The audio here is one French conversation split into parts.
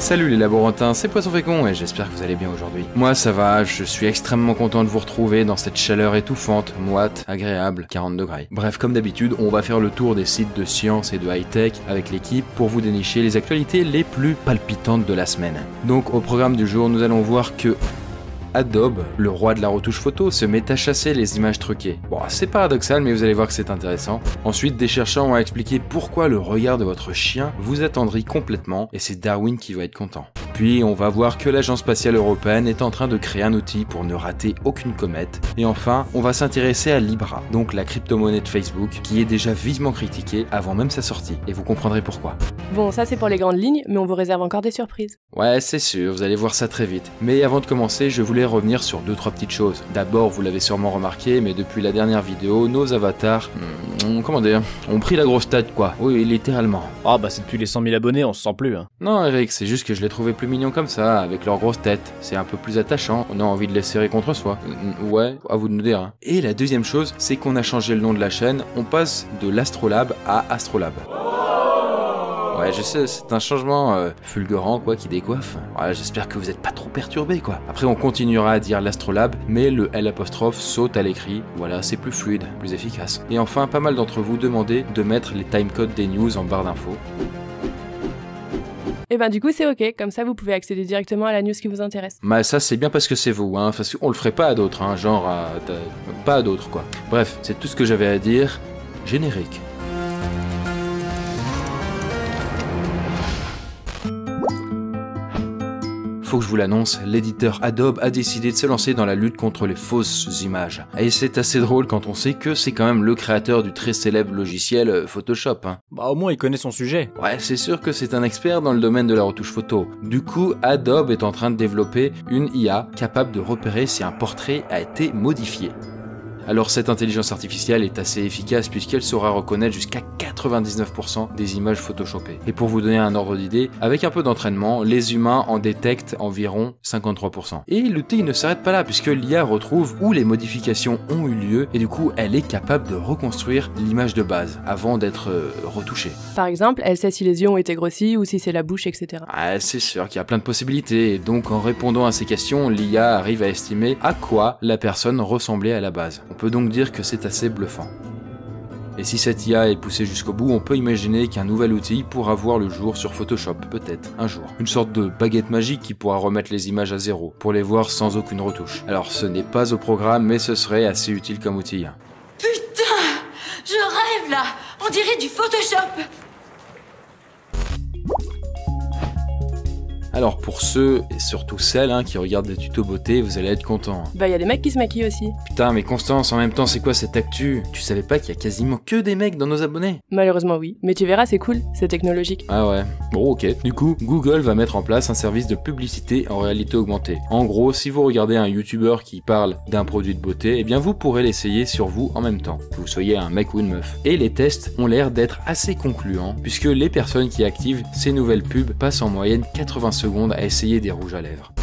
Salut les laborantins, c'est Poisson Fécond et j'espère que vous allez bien aujourd'hui. Moi ça va, je suis extrêmement content de vous retrouver dans cette chaleur étouffante, moite, agréable, 40 degrés. Bref, comme d'habitude, on va faire le tour des sites de science et de high-tech avec l'équipe pour vous dénicher les actualités les plus palpitantes de la semaine. Donc au programme du jour, nous allons voir que Adobe, le roi de la retouche photo, se met à chasser les images truquées. Bon, c'est paradoxal, mais vous allez voir que c'est intéressant. Ensuite, des chercheurs ont expliqué pourquoi le regard de votre chien vous attendrit complètement, et c'est Darwin qui va être content. Puis, on va voir que l'Agence spatiale européenne est en train de créer un outil pour ne rater aucune comète. Et enfin, on va s'intéresser à Libra, donc la crypto-monnaie de Facebook, qui est déjà vivement critiquée avant même sa sortie. Et vous comprendrez pourquoi. Bon, ça c'est pour les grandes lignes, mais on vous réserve encore des surprises. Ouais, c'est sûr, vous allez voir ça très vite. Mais avant de commencer, je voulais revenir sur 2-3 petites choses. D'abord, vous l'avez sûrement remarqué, mais depuis la dernière vidéo, nos avatars, ont pris la grosse tête quoi. Oui, littéralement. Ah bah c'est depuis les 100 000 abonnés, on se sent plus hein. Non Eric, c'est juste que je les trouvais plus mignons comme ça, avec leur grosse tête. C'est un peu plus attachant, on a envie de les serrer contre soi. Ouais, à vous de nous dire. Hein. Et la deuxième chose, c'est qu'on a changé le nom de la chaîne, on passe de l'Astrolabe à Astrolabe. Ouais, je sais, c'est un changement fulgurant quoi qui décoiffe. Ouais, j'espère que vous êtes pas trop perturbés quoi. Après on continuera à dire l'Astrolabe, mais le L' saute à l'écrit. Voilà, c'est plus fluide, plus efficace. Et enfin, pas mal d'entre vous demandaient de mettre les timecodes des news en barre d'infos. Et ben du coup c'est ok, comme ça vous pouvez accéder directement à la news qui vous intéresse. Bah ça c'est bien parce que c'est vous, hein, parce qu'on le ferait pas à d'autres, hein, genre pas à d'autres quoi. Bref, c'est tout ce que j'avais à dire. Générique. Faut que je vous l'annonce, l'éditeur Adobe a décidé de se lancer dans la lutte contre les fausses images. Et c'est assez drôle quand on sait que c'est quand même le créateur du très célèbre logiciel Photoshop. Hein. Bah au moins il connaît son sujet. Ouais, c'est sûr que c'est un expert dans le domaine de la retouche photo. Du coup, Adobe est en train de développer une IA capable de repérer si un portrait a été modifié. Alors cette intelligence artificielle est assez efficace puisqu'elle saura reconnaître jusqu'à 99% des images photoshopées. Et pour vous donner un ordre d'idée, avec un peu d'entraînement, les humains en détectent environ 53%. Et l'outil ne s'arrête pas là puisque l'IA retrouve où les modifications ont eu lieu et du coup elle est capable de reconstruire l'image de base avant d'être retouchée. Par exemple, elle sait si les yeux ont été grossis ou si c'est la bouche, etc. Ah, c'est sûr qu'il y a plein de possibilités et donc en répondant à ces questions, l'IA arrive à estimer à quoi la personne ressemblait à la base. On peut donc dire que c'est assez bluffant. Et si cette IA est poussée jusqu'au bout, on peut imaginer qu'un nouvel outil pourra voir le jour sur Photoshop, peut-être, un jour. Une sorte de baguette magique qui pourra remettre les images à zéro, pour les voir sans aucune retouche. Alors ce n'est pas au programme, mais ce serait assez utile comme outil. Putain, je rêve là. On dirait du Photoshop. Alors pour ceux, et surtout celles qui regardent des tutos beauté, vous allez être contents. Bah y a des mecs qui se maquillent aussi. Putain mais Constance, en même temps c'est quoi cette actu? Tu savais pas qu'il y a quasiment que des mecs dans nos abonnés? Malheureusement oui, mais tu verras c'est cool, c'est technologique. Ah ouais, bon ok. Du coup, Google va mettre en place un service de publicité en réalité augmentée. En gros, si vous regardez un YouTuber qui parle d'un produit de beauté, eh bien vous pourrez l'essayer sur vous en même temps, que vous soyez un mec ou une meuf. Et les tests ont l'air d'être assez concluants, puisque les personnes qui activent ces nouvelles pubs passent en moyenne 80 secondes à essayer des rouges à lèvres.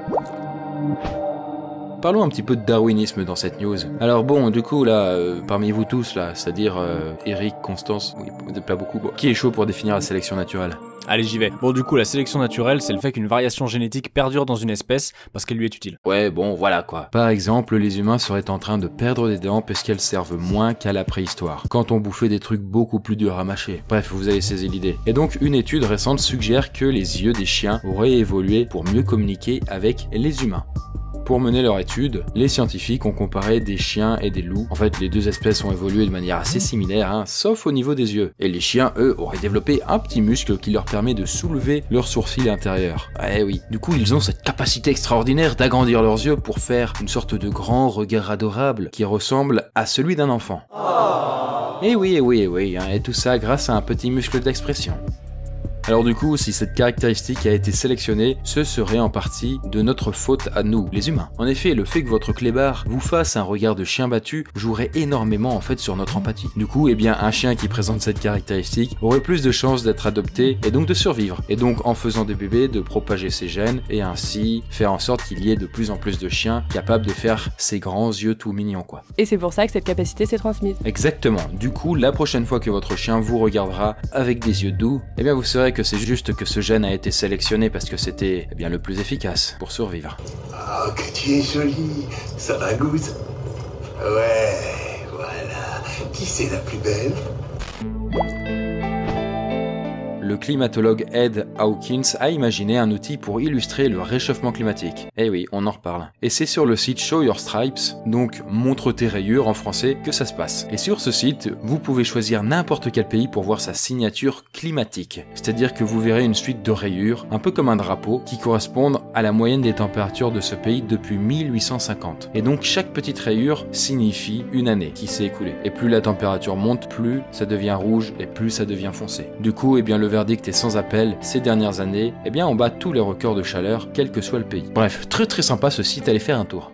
Parlons un petit peu de darwinisme dans cette news. Alors bon, du coup là, parmi vous tous là, c'est-à-dire Eric, Constance, oui, vous n'êtes pas beaucoup, bon, qui est chaud pour définir la sélection naturelle? Allez j'y vais. Bon du coup la sélection naturelle c'est le fait qu'une variation génétique perdure dans une espèce parce qu'elle lui est utile. Ouais bon voilà quoi. Par exemple les humains seraient en train de perdre des dents parce qu'elles servent moins qu'à la préhistoire, quand on bouffait des trucs beaucoup plus durs à mâcher. Bref vous avez saisi l'idée. Et donc une étude récente suggère que les yeux des chiens auraient évolué pour mieux communiquer avec les humains. Pour mener leur étude, les scientifiques ont comparé des chiens et des loups. En fait, les deux espèces ont évolué de manière assez similaire, sauf au niveau des yeux. Et les chiens, eux, auraient développé un petit muscle qui leur permet de soulever leurs sourcils intérieurs. Eh oui. Du coup, ils ont cette capacité extraordinaire d'agrandir leurs yeux pour faire une sorte de grand regard adorable qui ressemble à celui d'un enfant. Et oui, et tout ça grâce à un petit muscle d'expression. Alors du coup, si cette caractéristique a été sélectionnée, ce serait en partie de notre faute à nous, les humains. En effet, le fait que votre clébard vous fasse un regard de chien battu jouerait énormément en fait sur notre empathie. Du coup, eh bien, un chien qui présente cette caractéristique aurait plus de chances d'être adopté et donc de survivre. Et donc, en faisant des bébés, de propager ses gènes et ainsi faire en sorte qu'il y ait de plus en plus de chiens capables de faire ces grands yeux tout mignons quoi. Et c'est pour ça que cette capacité s'est transmise. Exactement. Du coup, la prochaine fois que votre chien vous regardera avec des yeux doux, eh bien vous saurez que que c'est juste que ce gène a été sélectionné parce que c'était bien le plus efficace pour survivre. Oh, que tu es jolie. Ça va, Goose? Ouais, voilà. Qui c'est la plus belle? Le climatologue Ed Hawkins a imaginé un outil pour illustrer le réchauffement climatique. Eh oui, on en reparle. Et c'est sur le site Show Your Stripes, donc montre tes rayures en français, que ça se passe. Et sur ce site, vous pouvez choisir n'importe quel pays pour voir sa signature climatique. C'est-à-dire que vous verrez une suite de rayures, un peu comme un drapeau, qui correspondent à la moyenne des températures de ce pays depuis 1850. Et donc chaque petite rayure signifie une année qui s'est écoulée. Et plus la température monte, plus ça devient rouge et plus ça devient foncé. Du coup, eh bien le verdict est sans appel, ces dernières années, eh bien on bat tous les records de chaleur, quel que soit le pays. Bref, très sympa ce site, allez faire un tour.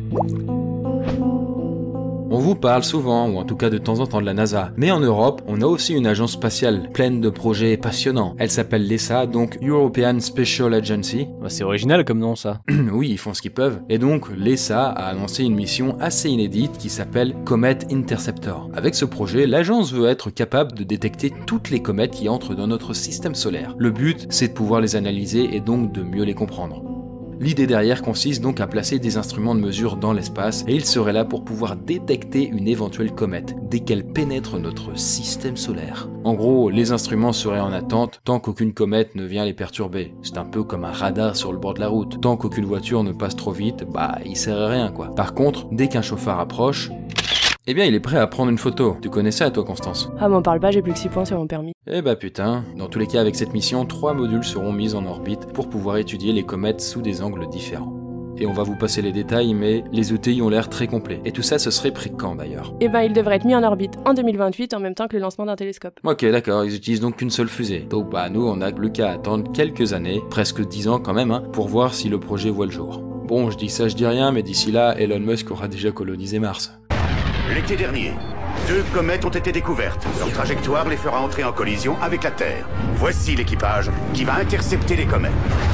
On vous parle souvent, ou en tout cas de temps en temps, de la NASA. Mais en Europe, on a aussi une agence spatiale pleine de projets passionnants. Elle s'appelle l'ESA, donc European Special Agency. Bah, c'est original comme nom ça. Oui, ils font ce qu'ils peuvent. Et donc, l'ESA a annoncé une mission assez inédite qui s'appelle Comet Interceptor. Avec ce projet, l'agence veut être capable de détecter toutes les comètes qui entrent dans notre système solaire. Le but, c'est de pouvoir les analyser et donc de mieux les comprendre. L'idée derrière consiste donc à placer des instruments de mesure dans l'espace et ils seraient là pour pouvoir détecter une éventuelle comète dès qu'elle pénètre notre système solaire. En gros, les instruments seraient en attente tant qu'aucune comète ne vient les perturber. C'est un peu comme un radar sur le bord de la route. Tant qu'aucune voiture ne passe trop vite, bah il sert à rien quoi. Par contre, dès qu'un chauffard approche, eh bien il est prêt à prendre une photo. Tu connais ça toi Constance? Ah, m'en parle pas, j'ai plus que 6 points sur mon permis. Eh bah putain, dans tous les cas avec cette mission, 3 modules seront mis en orbite pour pouvoir étudier les comètes sous des angles différents. Et on va vous passer les détails, mais les outils ont l'air très complets. Et tout ça, ce serait prêt quand d'ailleurs? Eh ben, il devrait être mis en orbite en 2028 en même temps que le lancement d'un télescope. Ok, d'accord, ils utilisent donc qu'une seule fusée. Donc bah nous, on a plus qu'à attendre quelques années, presque 10 ans quand même, hein, pour voir si le projet voit le jour. Bon, je dis ça, je dis rien, mais d'ici là, Elon Musk aura déjà colonisé Mars. L'été dernier, 2 comètes ont été découvertes. Leur trajectoire les fera entrer en collision avec la Terre. Voici l'équipage qui va intercepter les comètes.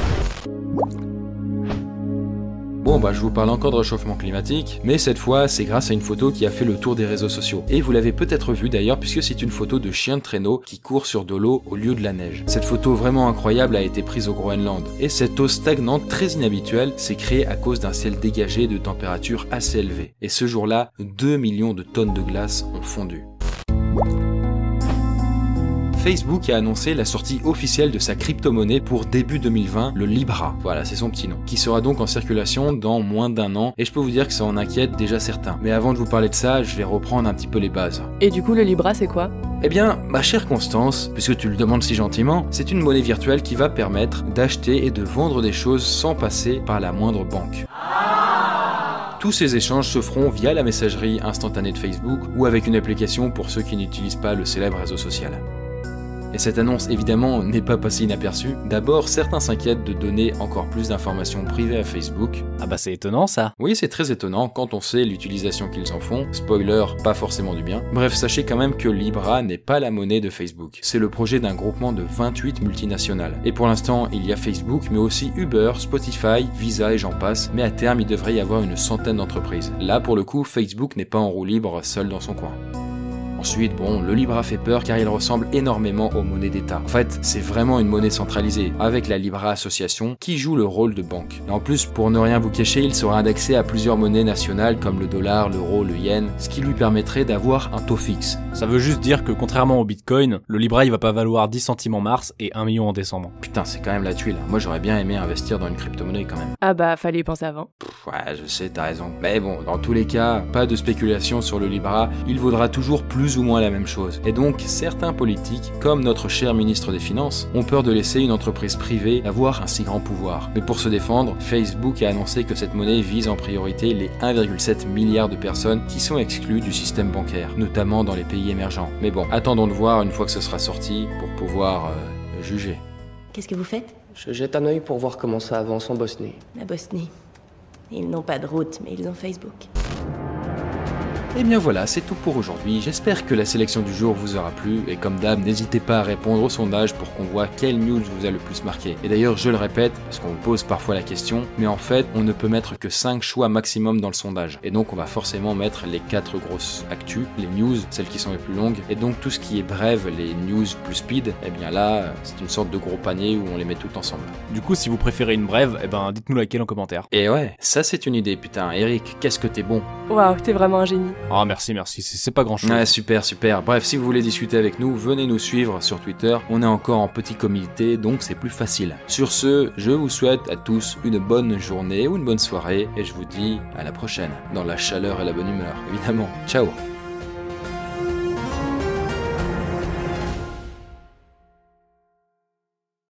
Bon bah je vous parle encore de réchauffement climatique, mais cette fois c'est grâce à une photo qui a fait le tour des réseaux sociaux. Et vous l'avez peut-être vu d'ailleurs puisque c'est une photo de chien de traîneau qui court sur de l'eau au lieu de la neige. Cette photo vraiment incroyable a été prise au Groenland. Et cette eau stagnante très inhabituelle s'est créée à cause d'un ciel dégagé de température assez élevée. Et ce jour-là, 2 millions de tonnes de glace ont fondu. Facebook a annoncé la sortie officielle de sa crypto-monnaie pour début 2020, le Libra. Voilà, c'est son petit nom. Qui sera donc en circulation dans moins d'1 an, et je peux vous dire que ça en inquiète déjà certains. Mais avant de vous parler de ça, je vais reprendre un petit peu les bases. Et du coup, le Libra, c'est quoi? Eh bien, ma chère Constance, puisque tu le demandes si gentiment, c'est une monnaie virtuelle qui va permettre d'acheter et de vendre des choses sans passer par la moindre banque. Tous ces échanges se feront via la messagerie instantanée de Facebook ou avec une application pour ceux qui n'utilisent pas le célèbre réseau social. Et cette annonce évidemment n'est pas passée inaperçue. D'abord, certains s'inquiètent de donner encore plus d'informations privées à Facebook. Ah bah c'est étonnant ça. Oui, c'est très étonnant quand on sait l'utilisation qu'ils en font. Spoiler, pas forcément du bien. Bref, sachez quand même que Libra n'est pas la monnaie de Facebook. C'est le projet d'un groupement de 28 multinationales. Et pour l'instant, il y a Facebook, mais aussi Uber, Spotify, Visa et j'en passe. Mais à terme, il devrait y avoir une centaine d'entreprises. Là, pour le coup, Facebook n'est pas en roue libre seul dans son coin. Ensuite, bon, le Libra fait peur car il ressemble énormément aux monnaies d'État. En fait, c'est vraiment une monnaie centralisée, avec la Libra Association qui joue le rôle de banque. Et en plus, pour ne rien vous cacher, il sera indexé à plusieurs monnaies nationales comme le dollar, l'euro, le yen, ce qui lui permettrait d'avoir un taux fixe. Ça veut juste dire que contrairement au Bitcoin, le Libra il va pas valoir 10 centimes en mars et 1 million en décembre. Putain, c'est quand même la tuile. Moi j'aurais bien aimé investir dans une crypto-monnaie quand même. Ah bah, fallait y penser avant. Ouais, je sais, t'as raison. Mais bon, dans tous les cas, pas de spéculation sur le Libra, il vaudra toujours plus ou moins la même chose. Et donc, certains politiques, comme notre cher ministre des Finances, ont peur de laisser une entreprise privée avoir un si grand pouvoir. Mais pour se défendre, Facebook a annoncé que cette monnaie vise en priorité les 1,7 milliard de personnes qui sont exclues du système bancaire, notamment dans les pays émergents. Mais bon, attendons de voir une fois que ce sera sorti pour pouvoir juger. Qu'est-ce que vous faites? Je jette un œil pour voir comment ça avance en Bosnie. La Bosnie. Ils n'ont pas de route, mais ils ont Facebook. Et bien voilà, c'est tout pour aujourd'hui. J'espère que la sélection du jour vous aura plu, et comme d'hab, n'hésitez pas à répondre au sondage pour qu'on voit quelle news vous a le plus marqué. Et d'ailleurs, je le répète, parce qu'on vous pose parfois la question, mais en fait, on ne peut mettre que 5 choix maximum dans le sondage. Et donc, on va forcément mettre les 4 grosses actus, les news, celles qui sont les plus longues, et donc tout ce qui est brève, les news plus speed, et bien là, c'est une sorte de gros panier où on les met toutes ensemble. Du coup, si vous préférez une brève, eh ben dites-nous laquelle en commentaire. Et ouais, ça c'est une idée, putain. Eric, qu'est-ce que t'es bon. Waouh, t'es vraiment un génie. Ah merci, c'est pas grand chose. Ouais, super, super. Bref, si vous voulez discuter avec nous, venez nous suivre sur Twitter. On est encore en petit comité, donc c'est plus facile. Sur ce, je vous souhaite à tous une bonne journée ou une bonne soirée, et je vous dis à la prochaine, dans la chaleur et la bonne humeur, évidemment. Ciao.